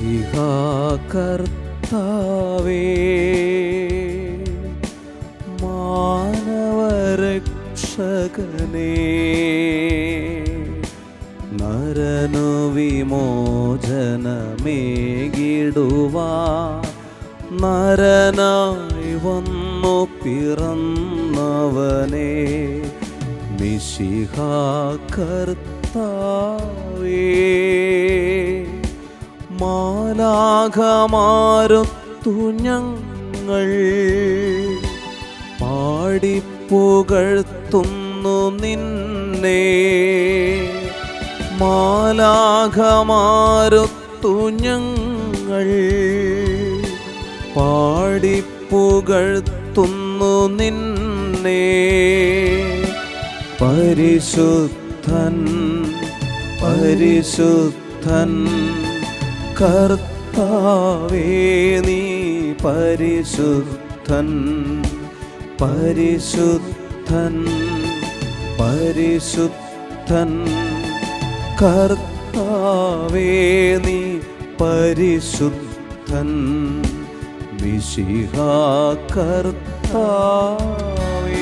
മിശിഹാ കർത്താവേ, മാനവരക്ഷകനേ, നരനു വിമോചനമേകിടുവാൻ നരനായി വന്നു പിറന്നവനേ, മിശിഹാ കർത്താവേ. മാലാഖമാരൊത്തു ഞങ്ങൾ പാടിപ്പുകഴ്ത്തുന്നു നിന്നെ, മാലാഖമാരൊത്തു ഞങ്ങൾ പാടിപ്പുകഴ്ത്തുന്നു നിന്നെ. പരിശുദ്ധൻ പരിശുദ്ധൻ കർത്താവേ, നീ പരിശുദ്ധൻ പരിശുദ്ധൻ പരിശുദ്ധൻ കർത്താവേ, നീ പരിശുദ്ധൻ മിശിഹാ കർത്താവേ.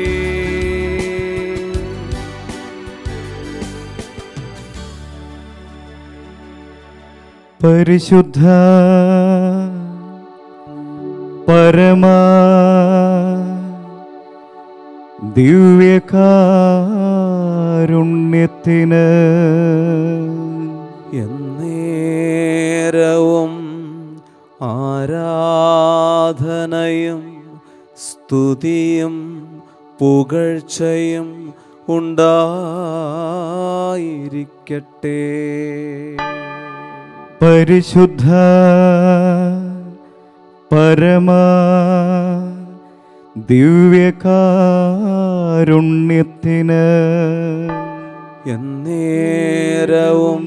പരിശുദ്ധ പരമ ദിവ്യകാരുണ്യത്തിന് എന്നേരവും ആരാധനയും സ്തുതിയും പുകഴ്ചയും ഉണ്ടായിരിക്കട്ടെ. പരിശുദ്ധ പരമ ദിവ്യകാരുണ്യത്തിന് എന്നേരവും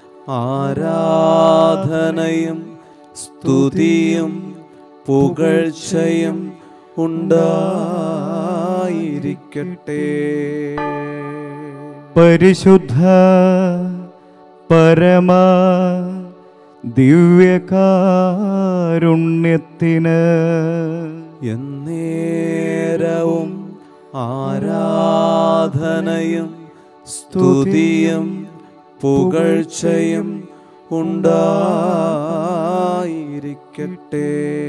ആരാധനയും സ്തുതിയും പുകഴ്ചയും ഉണ്ടായിരിക്കട്ടെ. പരിശുദ്ധ പരമ ദിവ്യകാരുണ്യത്തിന് എന്നേരവും ആരാധനയും സ്തുതിയും പുകഴ്ചയും ഉണ്ടായിരിക്കട്ടെ.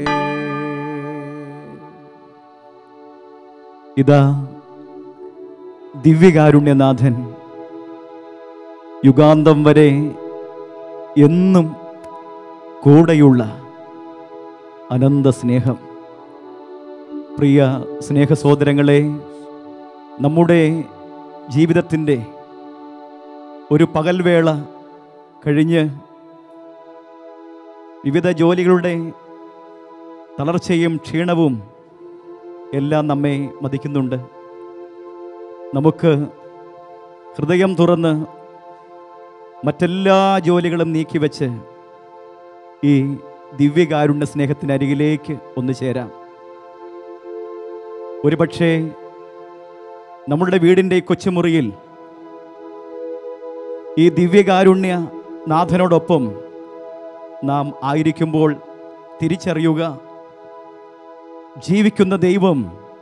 ഇതാ ദിവ്യകാരുണ്യനാഥൻ യുഗാന്തം വരെ എന്നും കൂടെയുള്ള അനന്ത സ്നേഹം. പ്രിയ സ്നേഹസഹോദരങ്ങളെ, നമ്മുടെ ജീവിതത്തിൻ്റെ ഒരു പകൽവേള കഴിഞ്ഞ് വിവിധ ജോലികളുടെ തളർച്ചയും ക്ഷീണവും എല്ലാം നമ്മെ മതിക്കുന്നുണ്ട്. നമുക്ക് ഹൃദയം തുറന്ന് മറ്റെല്ലാ ജോലികളും നീക്കിവെച്ച് ഈ ദിവ്യകാരുണ്യ സ്നേഹത്തിനരികിലേക്ക് ഒന്ന് ചേരാം. ഒരുപക്ഷേ നമ്മളുടെ വീടിൻ്റെ കൊച്ചുമുറിയിൽ ഈ ദിവ്യകാരുണ്യ നാഥനോടൊപ്പം നാം ആയിരിക്കുമ്പോൾ തിരിച്ചറിയുക, ജീവിക്കുന്ന ദൈവം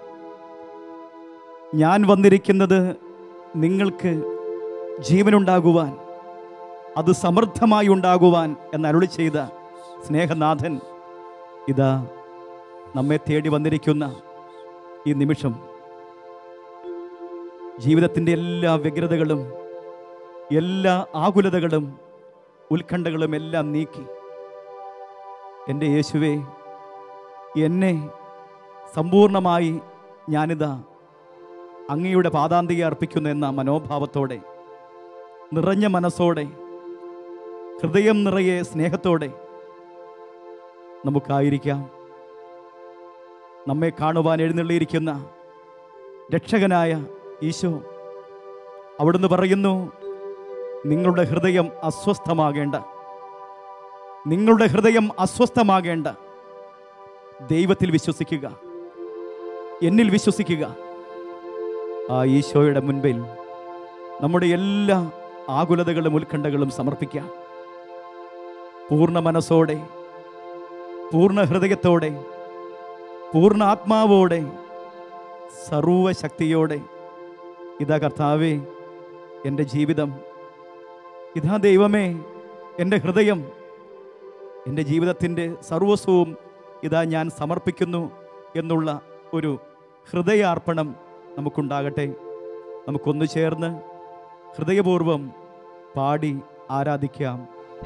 ഞാൻ വന്നിരിക്കുന്നത് നിങ്ങൾക്ക് ജീവനുണ്ടാകുവാൻ, അത് സമൃദ്ധമായി ഉണ്ടാകുവാൻ എന്നരുളി ചെയ്ത സ്നേഹനാഥൻ ഇതാ നമ്മെ തേടി വന്നിരിക്കുന്ന ഈ നിമിഷം ജീവിതത്തിൻ്റെ എല്ലാ വ്യഗ്രതകളും എല്ലാ ആകുലതകളും ഉത്കണ്ഠകളും എല്ലാം നീക്കി എൻ്റെ യേശുവേ, എന്നെ സമ്പൂർണമായി ഞാനിതാ അങ്ങയുടെ പാദാന്തിയെ അർപ്പിക്കുന്നു എന്ന മനോഭാവത്തോടെ, നിറഞ്ഞ മനസ്സോടെ, ഹൃദയം നിറയെ സ്നേഹത്തോടെ നമുക്കായിരിക്കാം. നമ്മെ കാണുവാൻ എഴുന്നള്ളിയിരിക്കുന്ന രക്ഷകനായ ഈശോ അവിടുന്ന് പറയുന്നു, നിങ്ങളുടെ ഹൃദയം അസ്വസ്ഥമാകേണ്ട, നിങ്ങളുടെ ഹൃദയം അസ്വസ്ഥമാകേണ്ട, ദൈവത്തിൽ വിശ്വസിക്കുക, എന്നിൽ വിശ്വസിക്കുക. ആ ഈശോയുടെ മുൻപിൽ നമ്മുടെ എല്ലാ ആകുലതകളും ഉത്കണ്ഠകളും സമർപ്പിക്കാം. പൂർണ്ണ മനസ്സോടെ, പൂർണ്ണ ഹൃദയത്തോടെ, പൂർണ്ണ ആത്മാവോടെ, സർവശക്തിയോടെ, ഇതാ കർത്താവേ എൻ്റെ ജീവിതം, ഇതാ ദൈവമേ എൻ്റെ ഹൃദയം, എൻ്റെ ജീവിതത്തിൻ്റെ സർവസ്വവും ഇതാ ഞാൻ സമർപ്പിക്കുന്നു എന്നുള്ള ഒരു ഹൃദയാർപ്പണം നമുക്കുണ്ടാകട്ടെ. നമുക്കൊന്നു ചേർന്ന് ഹൃദയപൂർവ്വം പാടി ആരാധിക്കാം.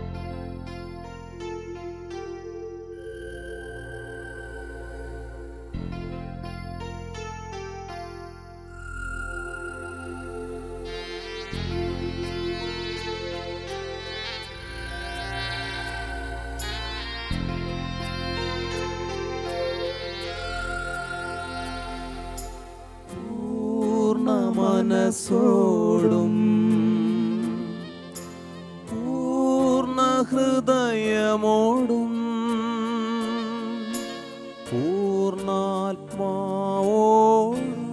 മനസ്സോടും പൂർണ്ണ ഹൃദയമോടും പൂർണ്ണാത്മാവോടും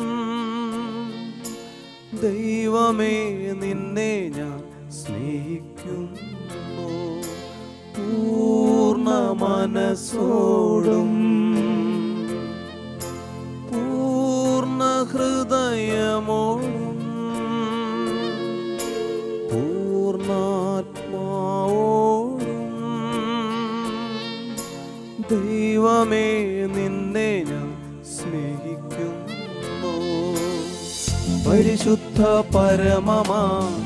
ദൈവമേ നിന്നെ ഞാൻ സ്നേഹിക്കുന്നു. പൂർണ്ണ മനസ്സോടും ഹൃദയമോടും പൂർണ്ണാത്മാവോടും ദൈവമേ നിന്നെ ഞാൻ സ്നേഹിക്കുന്നു. പരിശുദ്ധ പരമമാ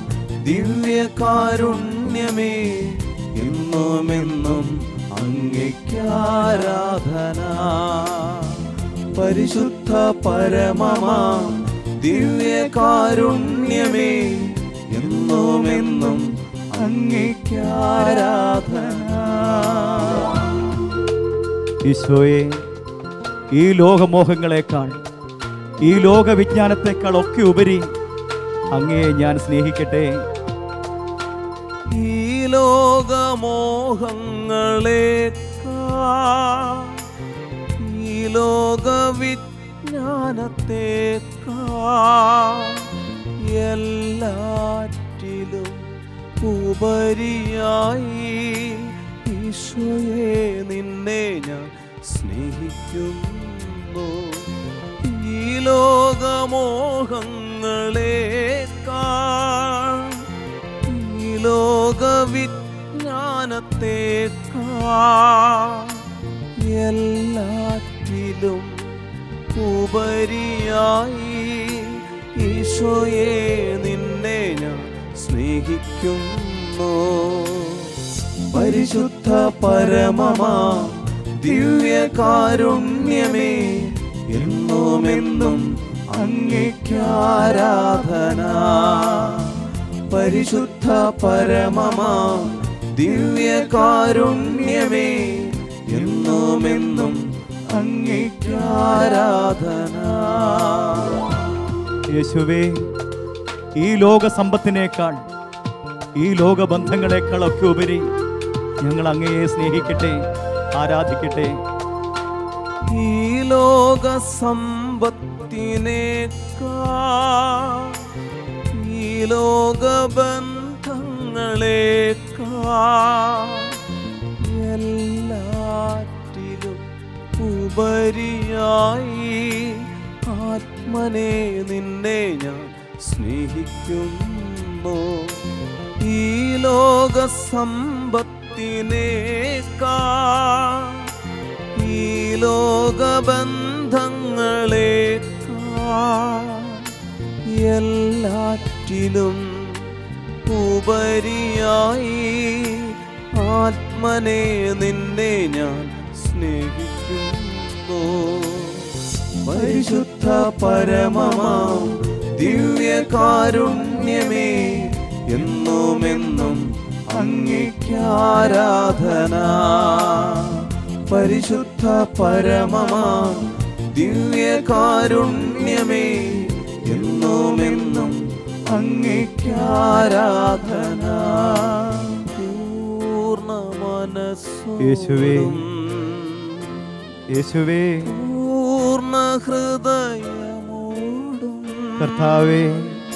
ദിവ്യകാരുണ്യമേ എന്നുമെന്നും അങ്ങേക്കാരാധന. പരിശുദ്ധ പരമമാ ദിവ്യകാരുണ്യമേ എന്നുമെന്നും അങ്ങേക്കാരാധന. ഈശോയെ, ഈ ലോകമോഹങ്ങളെക്കാൾ, ഈ ലോകവിജ്ഞാനത്തെക്കാൾ ഒക്കെ ഉപരി അങ്ങയെ ഞാൻ സ്നേഹിക്കട്ടെ. ഈ ലോകമോഹങ്ങളെക്കാൾ, ഈ ലോകവിജ്ഞാനത്തെക്കാൾ എല്ലാറ്റിലും ഉപരിയായി ഈശോയെ നിന്നെ ഞാൻ സ്നേഹിക്കുന്നു. ഈ ലോകമോഹങ്ങളെക്കാൾ, ഈ ലോകവിജ്ഞാനത്തെക്കാൾ എല്ലാറ്റിലും ഉപരിയായി ഈശോയെ നിന്നെ ഞാൻ സ്നേഹിക്കുന്നു. പരിശുദ്ധ പരമമാ ദിവ്യകാരുണ്യമേ എന്നുമെന്നും അങ്ങേക്കാരാധന. പരിശുദ്ധ പരമമാ ദിവ്യകാരുണ്യമേ എന്നുമെന്നും അങ്ങേക്കാരാധന. യേശുവേ, ഈ ലോക സമ്പത്തിനേക്കാൾ, ഈ ലോകബന്ധങ്ങളെക്കാൾ ഒക്കെ ഉപരി ഞങ്ങൾ അങ്ങയെ സ്നേഹിക്കട്ടെ, ആരാധിക്കട്ടെ. ഈ ലോക സമ്പത്തിനേക്കാൾ, ഈ ലോകബന്ധങ്ങളെക്കാൾ എല്ലാറ്റിലും ഉപരിയായി ആത്മനെ നിന്നെ ഞാൻ സ്നേഹിക്കുന്നു. ഈ ലോക സമ്പത്തിനേക്കാൾ, ഈ ലോകബന്ധങ്ങളെക്കാൾ എല്ലാറ്റിലും ഉപരിയായി ആത്മനെ നിന്നെ ഞാൻ സ്നേഹിക്കുന്നു. പരിശുദ്ധ പരമമാ ദിവ്യകാരുണ്യമേ എന്നുമെന്നും അങ്ങേക്കാരാധന. പരിശുദ്ധ പരമമാ ദിവ്യകാരുണ്യമേ എന്നുമെന്നും അങ്ങേക്കാരാധന. പൂർണ്ണ മനസ്സോടും യേശുവേ, പൂർണ്ണ ഹൃദയമോടും കർത്താവേ,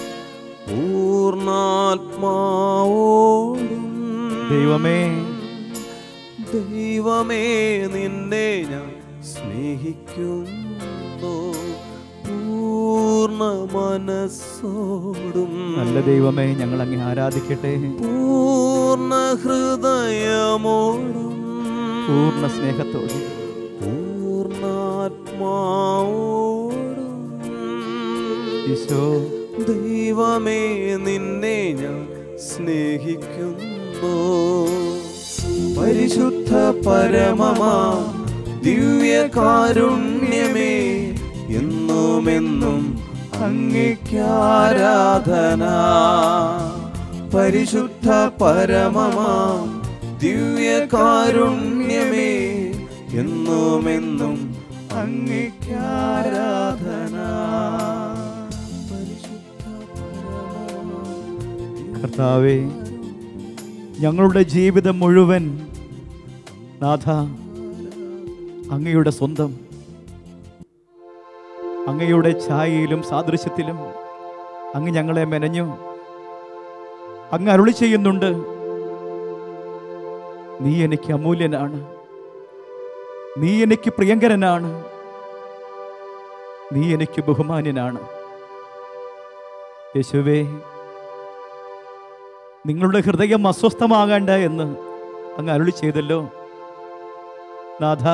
പൂർണ്ണാത്മാവോടും ദൈവമേ ദൈവമേ നിന്നെ ഞാൻ സ്നേഹിക്കുന്നു പൂർണ്ണ മനസ്സോടും. നല്ല ദൈവമേ, ഞങ്ങൾ അങ്ങേ ആരാധിക്കട്ടെ. പൂർണ്ണ ഹൃദയമോടും പൂർണ്ണ സ്നേഹത്തോടും പൂർണ്ണാത്മാവോടും ഈശോ ദൈവമേ നിന്നെ ഞാൻ സ്നേഹിക്കുന്നു. പരിശുദ്ധ പരമമാ ദിവ്യകാരുണ്യമേ എന്നുമെന്നും അങ്ങേക്കാരാധന. പരിശുദ്ധ പരമമാ ദിവ്യകാരുണ്യമേ എന്നുമെന്നും അങ്ങേക്കാരാധന. കർത്താവേ, ഞങ്ങളുടെ ജീവിതം മുഴുവൻ നാഥ അങ്ങയുടെ സ്വന്തം, അങ്ങയുടെ ഛായയിലും സാദൃശ്യത്തിലും അങ്ങ് ഞങ്ങളെ മെനഞ്ഞു. അങ്ങ് അരുളി ചെയ്യുന്നുണ്ട്, നീ എനിക്ക് അമൂല്യനാണ്, നീ എനിക്ക് പ്രിയങ്കരനാണ്, നീ എനിക്ക് ബഹുമാന്യനാണ്. യേശുവേ, നിങ്ങളുടെ ഹൃദയം അസ്വസ്ഥമാകേണ്ട എന്ന് അങ്ങ് അരുളി ചെയ്തല്ലോ. നാഥ,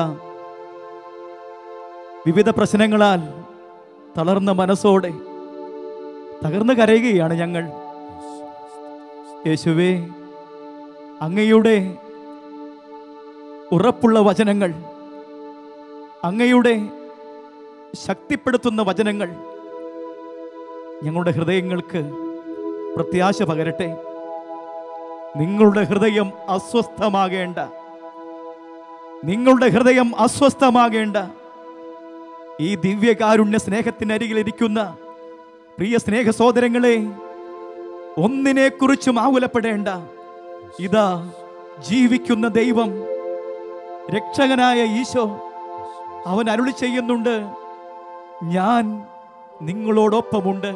വിവിധ പ്രശ്നങ്ങളാൽ തളർന്ന മനസ്സോടെ തകർന്നു കരയുകയാണ് ഞങ്ങൾ. യേശുവേ, അങ്ങയുടെ ഉറപ്പുള്ള വചനങ്ങൾ, അങ്ങയുടെ ശക്തിപ്പെടുത്തുന്ന വചനങ്ങൾ ഞങ്ങളുടെ ഹൃദയങ്ങൾക്ക് പ്രത്യാശ പകരട്ടെ. നിങ്ങളുടെ ഹൃദയം അസ്വസ്ഥമാകേണ്ട, നിങ്ങളുടെ ഹൃദയം അസ്വസ്ഥമാകേണ്ട ഈ ദിവ്യകാരുണ്യ സ്നേഹത്തിനരികിലിരിക്കുന്ന പ്രിയ സ്നേഹ സഹോദരങ്ങളെ, ഒന്നിനെക്കുറിച്ചും ആകുലപ്പെടേണ്ട. ഇതാ ജീവിക്കുന്ന ദൈവം, രക്ഷകനായ ഈശോ, അവൻ അരുളി ചെയ്യുന്നുണ്ട്, ഞാൻ നിങ്ങളോടൊപ്പമുണ്ട്,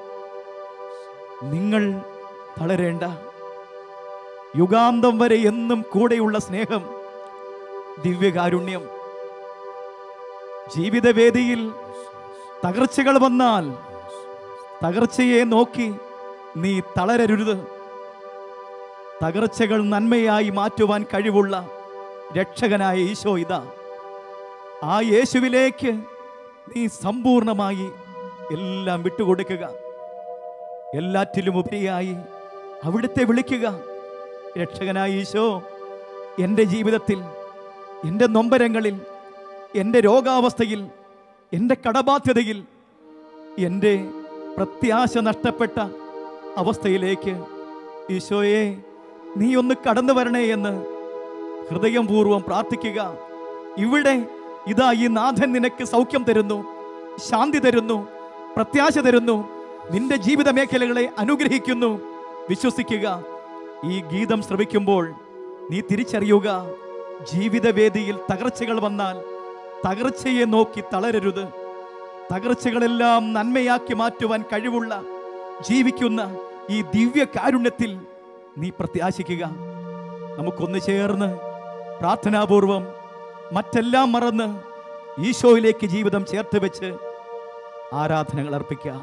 നിങ്ങൾ തളരേണ്ട. യുഗാന്തം വരെ എന്നും കൂടെയുള്ള സ്നേഹം, ദിവ്യകാരുണ്യം. ജീവിതവേദിയിൽ തകർച്ചകൾ വന്നാൽ തകർച്ചയെ നോക്കി നീ തളരരുത്. തകർച്ചകൾ നന്മയായി മാറ്റുവാൻ കഴിവുള്ള രക്ഷകനായ ഈശോ ഇതാ. ആ യേശുവിലേക്ക് നീ സമ്പൂർണമായി എല്ലാം വിട്ടുകൊടുക്കുക. എല്ലാറ്റിലും ഉപരിയായി അവിടുത്തെ വിളിക്കുക. രക്ഷകനായ ഈശോ, എൻ്റെ ജീവിതത്തിൽ, എൻ്റെ നൊമ്പരങ്ങളിൽ, എൻ്റെ രോഗാവസ്ഥയിൽ, എൻ്റെ കടബാധ്യതയിൽ, എൻ്റെ പ്രത്യാശ നഷ്ടപ്പെട്ട അവസ്ഥയിലേക്ക് ഈശോയെ നീ ഒന്ന് കടന്നു വരണേ എന്ന് ഹൃദയം പൂർവ്വം പ്രാർത്ഥിക്കുക. ഇവിടെ ഇതാ ഈ നാഥൻ നിനക്ക് സൗഖ്യം തരുന്നു, ശാന്തി തരുന്നു, പ്രത്യാശ തരുന്നു, നിന്റെ ജീവിത മേഖലകളെ അനുഗ്രഹിക്കുന്നു. വിശ്വസിക്കുക. ഈ ഗീതം ശ്രവിക്കുമ്പോൾ നീ തിരിച്ചറിയുക, ജീവിതവേദിയിൽ തകർച്ചകൾ വന്നാൽ തകർച്ചയെ നോക്കി തളരരുത്. തകർച്ചകളെല്ലാം നന്മയാക്കി മാറ്റുവാൻ കഴിവുള്ള ജീവിക്കുന്ന ഈ ദിവ്യ കാരുണ്യത്തിൽ നീ പ്രത്യാശിക്കുക. നമുക്കൊന്ന് ചേർന്ന് പ്രാർത്ഥനാപൂർവം മറ്റെല്ലാം മറന്ന് ഈശോയിലേക്ക് ജീവിതം ചേർത്ത് വെച്ച് ആരാധനകൾ അർപ്പിക്കാം.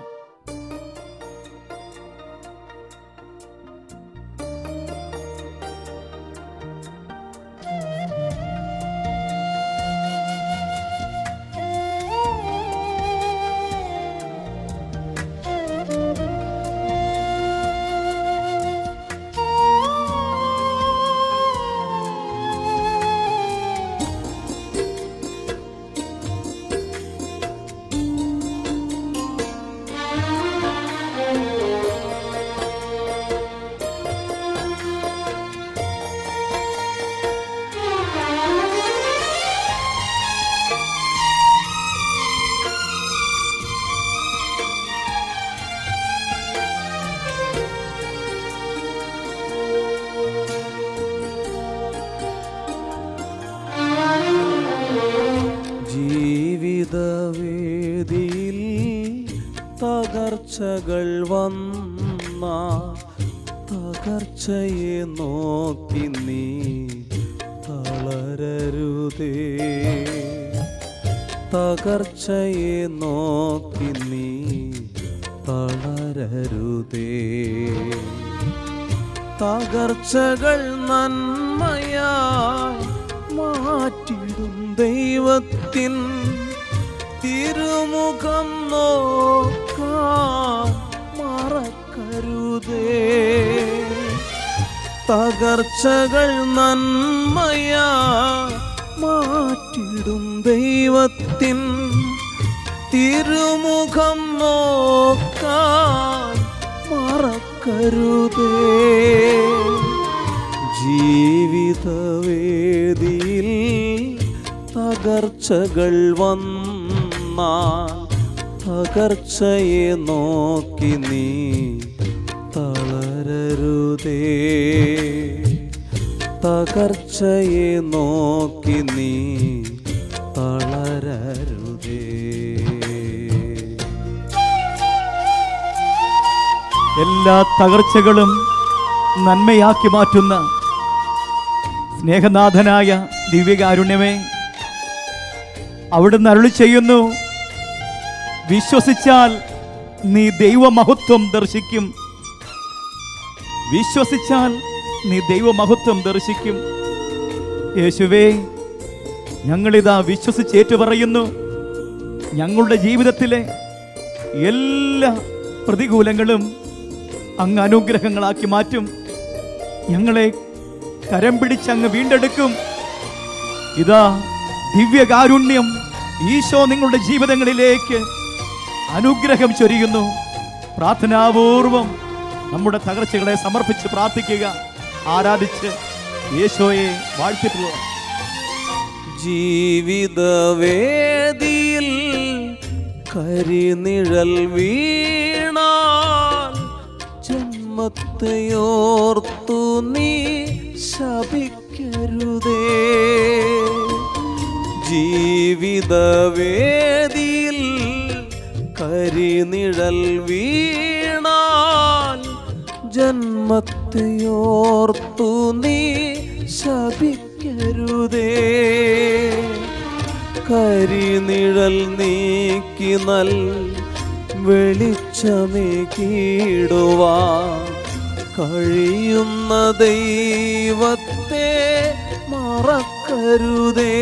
ജീവിതവേദിയിൽ തകർച്ചകൾ വന്ന തകർച്ചയെ നോക്കി നീ തളരരുതേ. തളരരുതേ. തകർച്ചയെ നോക്കി നീ തളരരുതേ. തകർച്ചകൾ നന്മയായി മാറ്റിടും ദൈവത്തിൻ തിരുമുഖം നോക്കാൻ മറക്കരുതേ. തകർച്ചകൾ നന്മയായി മാറ്റിടും ദൈവത്തിൻ തിരുമുഖം നോക്കാൻ മറക്കരുതേ. ജീവിതവേദിയിൽ തകർച്ചകൾ വന്നാൽ തകർച്ചയെ നോക്കി നീ തളരരുതേ. തകർച്ചയെ നോക്കി നീ തളരരുതേ. എല്ലാ തകർച്ചകളും നന്മയാക്കി മാറ്റുന്ന സ്നേഹനാഥനായ ദിവ്യകാരുണ്യമേ, അവിടുന്ന് അരുളി ചെയ്യുന്നു, വിശ്വസിച്ചാൽ നീ ദൈവമഹത്വം ദർശിക്കും. വിശ്വസിച്ചാൽ നീ ദൈവമഹത്വം ദർശിക്കും. യേശുവേ, ഞങ്ങളിതാ വിശ്വസിച്ചേറ്റു പറയുന്നു, ഞങ്ങളുടെ ജീവിതത്തിലെ എല്ലാ പ്രതികൂലങ്ങളും അങ്ങ് അനുഗ്രഹങ്ങളാക്കി മാറ്റും. ഞങ്ങളെ കരം പിടിച്ചങ്ങ് വീണ്ടെടുക്കും. ഇതാ ദിവ്യകാരുണ്യം ഈശോ നിങ്ങളുടെ ജീവിതങ്ങളിലേക്ക് അനുഗ്രഹം ചൊരിയുന്നു. പ്രാർത്ഥനാപൂർവം നമ്മുടെ തകർച്ചകളെ സമർപ്പിച്ച് പ്രാർത്ഥിക്കുക, ആരാധിച്ച് യേശോയെ വാഴ്ത്തിട്ടുള്ള ജീവിതവേദിയിൽ കരിനിഴൽ വീണാൽ ജന്മത്തെയോർത്തു നീ ശപിക്കരുതേ. ജീവിതവേദിയിൽ കരിനിഴൽ വീണാൽ ജന്മത്തെയോർത്തു നീ ശപിക്കരുതേ. കരിനിഴൽ നീക്കി നൽ വെളിച്ചമേകിടുവാൻ കഴിയുന്ന ദൈവത്തെ മറക്കരുതേ.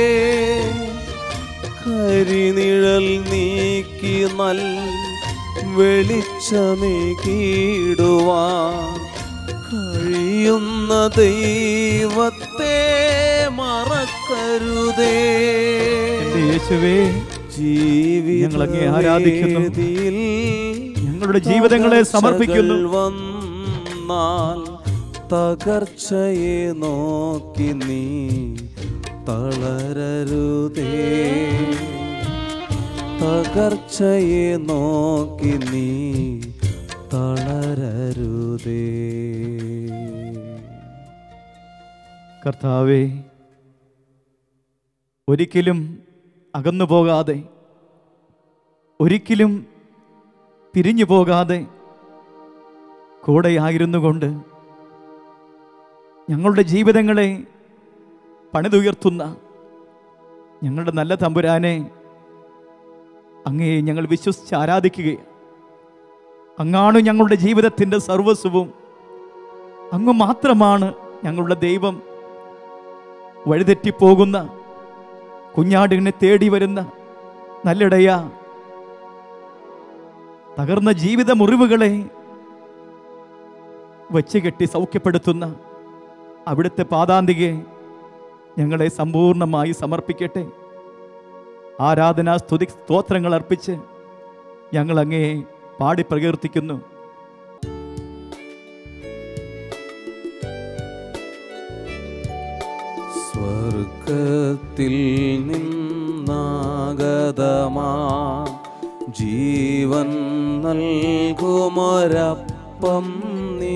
കരിനിഴൽ നീക്കി നൽ വെളിച്ചമേകിടുവാൻ കഴിയുന്ന ദൈവത്തെ മറക്കരുതേ. യേശുവേ, ഞങ്ങളങ്ങേ ആരാധിക്കുന്നു, ഞങ്ങളുടെ ജീവിതങ്ങളെ സമർപ്പിക്കുന്നു. വന്നാൽ തകർച്ചയെ നോക്കി നീ തളരരുതേ. തകർച്ചയെ നോക്കി നീ തളരരുതേ. കർത്താവേ, ഒരിക്കലും അകന്നു പോകാതെ, ഒരിക്കലും പിരിഞ്ഞു പോകാതെ കൂടെയായിരുന്നു കൊണ്ട് ഞങ്ങളുടെ ജീവിതങ്ങളെ പണിതുയർത്തുന്ന ഞങ്ങളുടെ നല്ല തമ്പുരാനെ അങ്ങേ ഞങ്ങൾ വിശ്വസിച്ച് ആരാധിക്കുകയാണ്. അങ്ങാണ് ഞങ്ങളുടെ ജീവിതത്തിൻ്റെ സർവസ്വവും. അങ്ങ് മാത്രമാണ് ഞങ്ങളുടെ ദൈവം. വഴിതെറ്റിപ്പോകുന്ന കുഞ്ഞാടിനെ തേടി വരുന്ന നല്ലിടയ, തകർന്ന ജീവിത മുറിവുകളെ വച്ച് കെട്ടി സൗഖ്യപ്പെടുത്തുന്ന അവിടുത്തെ പാദാന്തികെ ഞങ്ങളെ സമ്പൂർണമായി സമർപ്പിക്കട്ടെ. ആരാധനാ സ്തുതി സ്തോത്രങ്ങൾ അർപ്പിച്ച് ഞങ്ങൾ അങ്ങേ പാടി പ്രകീർത്തിക്കുന്നു. സ്വർഗത്തിൽ നിന്നാഗതമാ ജീവൻ നൽകുമൊരപ്പം നീ,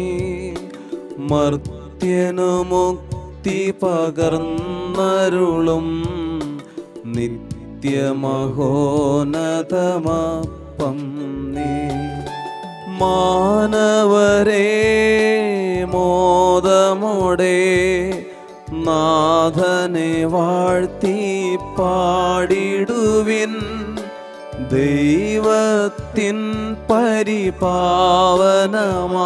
മർത്യനു മുക്തി പകർന്നരുളും നിത്യമഹോന്നതമപ്പം നീ. മാനവരേ മോദമോടെ നാഥനെ വാഴ്ത്തി പാടിടുവിൻ. ദൈവത്തിൻ പരിപാവനമാ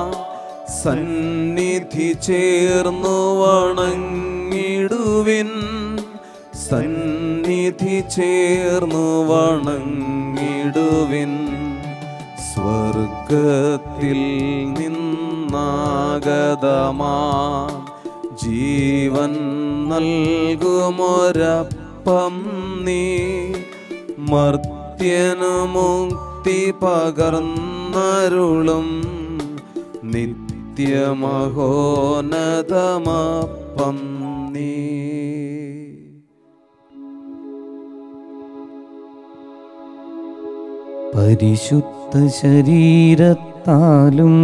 സന്നിധി ചേർന്നു വണങ്ങിടുവിൻ. സന്നിധി ചേർന്നു വണങ്ങിടുവിൻ. സ്വർഗത്തിൽ നിന്നാഗതമാ ജീവൻ നൽകുമൊരപ്പം നീ. മർത്യനു മുക്തി പകർന്നരുളും നിത്യമഹോന്നതമപ്പം നീ. പരിശുദ്ധ ശരീരത്താലും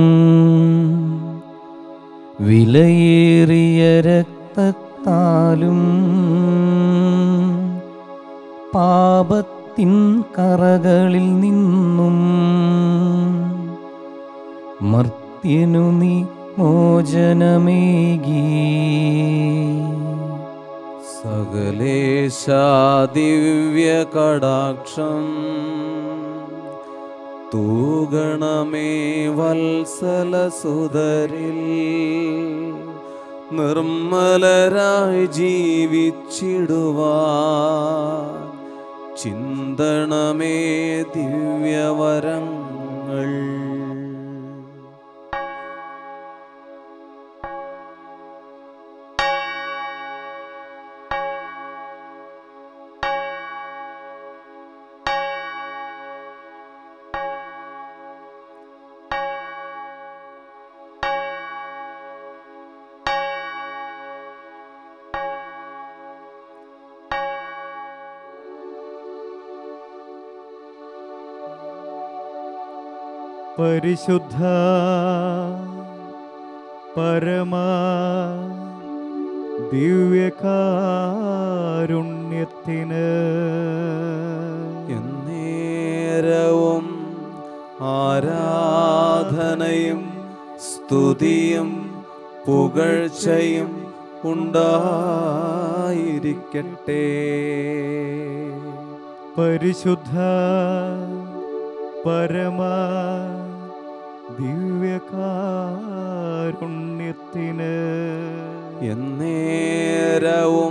വിലയേറിയ രക്തത്താലും പാപത്തിൻ കറകളിൽ നിന്നും മർത്യനു നീ മോചനമേകി. സകലേശാ ദിവ്യ കടാക്ഷം തൂഗണമേ വത്സലസുതരിൽ. നിർമ്മലരായി ജീവിച്ചിടുവാൻ ചിന്തണമേ ദിവ്യവരങ്ങൾ. പരിശുദ്ധ പരമ ദിവ്യകാരുണ്യത്തിന് എന്നേരവും ആരാധനയും സ്തുതിയും പുകഴ്ചയും ഉണ്ടായിരിക്കട്ടെ. പരിശുദ്ധ പരമ ദിവ്യകാരുണ്യത്തിന് എന്നേരവും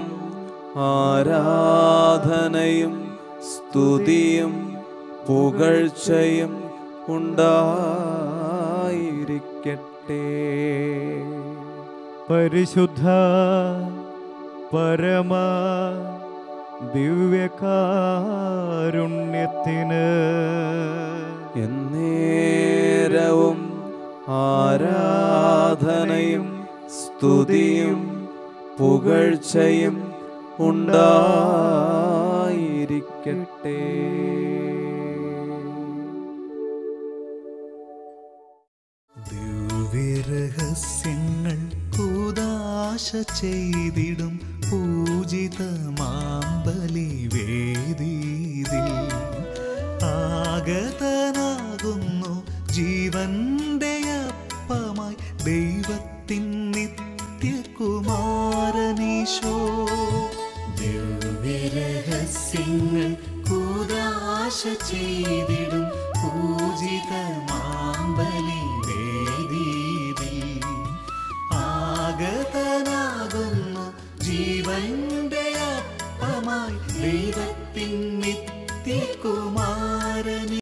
ആരാധനയും സ്തുതിയും പുകഴ്ചയും ഉണ്ടായിരിക്കട്ടെ. പരിശുദ്ധ പരമ ദിവ്യകാരുണ്യത്തിന് എന്നേരവും ആരാധനയും സ്തുതിയും പുകഴ്ചയും ഉണ്ടായിരിക്കട്ടെ. ദിവ്യരഹസ്യങ്ങൾ കൂദാശ ചെയ്തിടും പൂജിതമാം ബലിവേദിയിൽ ആഗതനാകുന്നു ജീവന്റെ അപ്പമായി ദൈവത്തിൻ നിത്യകുമാരനീശോ. ദിവ്യരഹസ്യങ്ങൾ കൂദാശ ചെയ്തിടും പൂജിതമാം ബലിവേദിയിൽ ആഗത